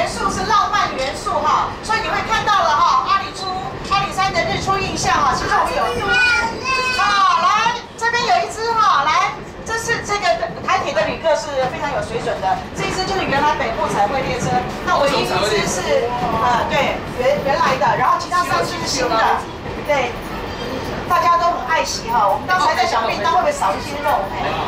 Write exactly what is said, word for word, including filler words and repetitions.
元素是浪漫元素哈，所以你会看到了哈，阿里出阿里山的日出印象哈，其实我们有啊，来这边有一只哈，来。 这是这个台铁的旅客是非常有水准的，这一支就是原来北部彩绘列车，那唯一一支是呃对原原来的，然后其他三支是新的，对，大家都很爱惜哈。我们刚才在想便当会不会少一些肉？哎，